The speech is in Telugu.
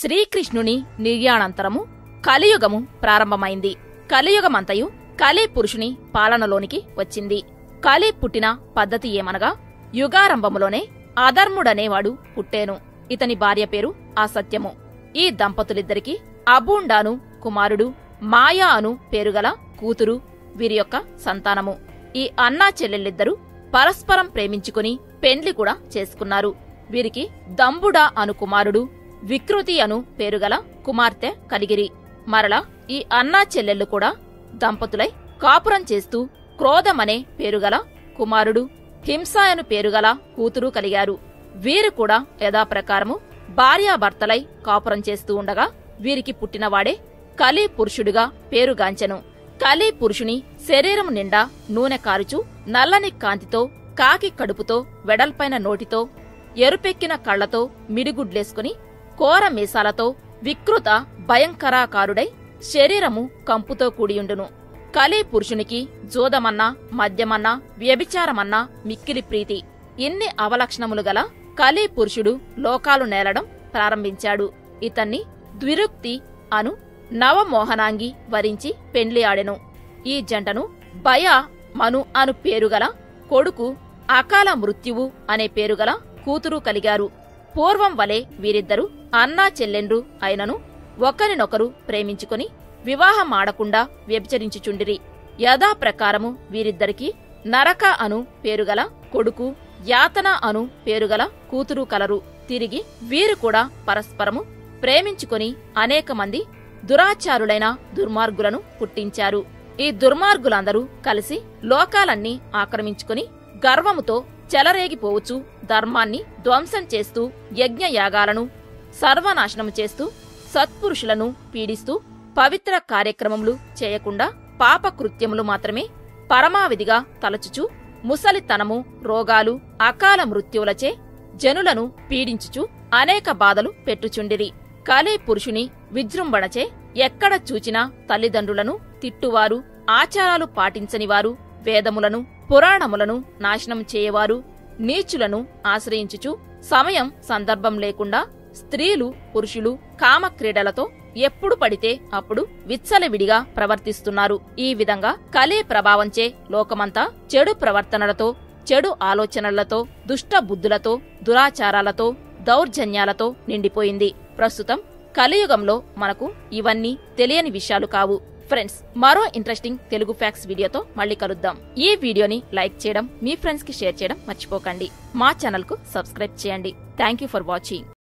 శ్రీకృష్ణుని నిర్యాణానంతరము కలియుగము ప్రారంభమైంది. కలియుగమంతయు కలి పురుషుని పాలనలోనికి వచ్చింది. కలి పుట్టిన పద్ధతి ఏమనగా, యుగారంభములోనే అధర్ముడనేవాడు పుట్టేను. ఇతని భార్య పేరు అసత్యము. ఈ దంపతులిద్దరికి అబూండాను కుమారుడు, మాయా అను పేరుగల కూతురు వీరి యొక్క సంతానము. ఈ అన్నా చెల్లెళ్ళిద్దరూ పరస్పరం ప్రేమించుకుని పెండ్లి కూడా చేసుకున్నారు. వీరికి దంబుడా అను కుమారుడు, వికృతి అను పేరుగల కుమార్తె కలిగిరి. మరలా ఈ అన్నా చెల్లెళ్ళు కూడా దంపతులై కాపురం చేస్తూ క్రోధమనే పేరుగల కుమారుడు, హింస అను పేరుగల కూతురు కలిగారు. వీరు కూడా యథాప్రకారము భార్యాభర్తలై కాపురం చేస్తూ ఉండగా వీరికి పుట్టినవాడే కలి పురుషుడిగా పేరుగాంచెను. కలి పురుషుని శరీరం నిండా నూనె కారుచు నల్లని కాంతితో, కాకి కడుపుతో, వెడల్పైన నోటితో, ఎరుపెక్కిన కళ్లతో, మిడిగుడ్లేసుకుని కోర మీసాలతో, వికృత భయంకరాకారుడై శరీరము కంపుతో కూడియుండును. కలి పురుషునికి జోదమన్నా, మద్యమన్నా, వ్యభిచారమన్నా మిక్కిలి ప్రీతి. ఇన్ని అవలక్షణములు గల కలి పురుషుడు లోకాలు నేలడం ప్రారంభించాడు. ఇతన్ని ద్విరుక్తి అను నవమోహనాంగి వరించి పెండ్లి ఆడెను. ఈ జంటను భయ మను అను పేరుగల కొడుకు, అకాల మృత్యువు అనే పేరుగల కూతురు కలిగారు. పూర్వం వలె వీరిద్దరూ అన్నా చెల్లెండ్రు అయినను ఒకరినొకరు ప్రేమించుకుని వివాహమాడకుండా వ్యభిచరించుచుండిరి. యథాప్రకారము వీరిద్దరికి నరక అను పేరుగల కొడుకు, యాతన అను పేరుగల కూతురు కలరు. తిరిగి వీరు కూడా పరస్పరము ప్రేమించుకుని అనేక మంది దురాచారులైన దుర్మార్గులను పుట్టించారు. ఈ దుర్మార్గులందరూ కలిసి లోకాలన్నీ ఆక్రమించుకుని గర్వముతో చెలరేగిపోవచ్చు ధర్మాన్ని ధ్వంసం చేస్తూ, యజ్ఞయాగాలను సర్వనాశనము చేస్తూ, సత్పురుషులను పీడిస్తూ, పవిత్ర కార్యక్రమములు చేయకుండా పాపకృత్యములు మాత్రమే పరమావిధిగా తలచుచు, ముసలితనము, రోగాలు, అకాల మృత్యువులచే జనులను పీడించుచు అనేక బాధలు పెట్టుచుండిరి. కలి పురుషుని విజృంభణచే ఎక్కడ చూచినా తల్లిదండ్రులను తిట్టువారు, ఆచారాలు పాటించనివారు, వేదములను పురాణములను నాశనం చేయవారు, నీచులను ఆశ్రయించుచు సమయం సందర్భం లేకుండా స్త్రీలు, పురుషులు కామక్రీడలతో ఎప్పుడు పడితే అప్పుడు విచ్చలవిడిగా ప్రవర్తిస్తున్నారు. ఈ విధంగా కలి ప్రభావంచే లోకమంతా చెడు ప్రవర్తనలతో, చెడు ఆలోచనలతో, దుష్ట బుద్ధులతో, దురాచారాలతో, దౌర్జన్యాలతో నిండిపోయింది. ప్రస్తుతం కలియుగంలో మనకు ఇవన్నీ తెలియని విషయాలు కావు. ఫ్రెండ్స్, మరో ఇంట్రెస్టింగ్ తెలుగు ఫ్యాక్ట్స్ వీడియోతో మళ్ళీ కలుద్దాం. ఈ వీడియోని లైక్ చేయడం, మీ ఫ్రెండ్స్ కి షేర్ చేయడం మర్చిపోకండి. మా ఛానల్ కు సబ్స్క్రైబ్ చేయండి. Thank you for watching.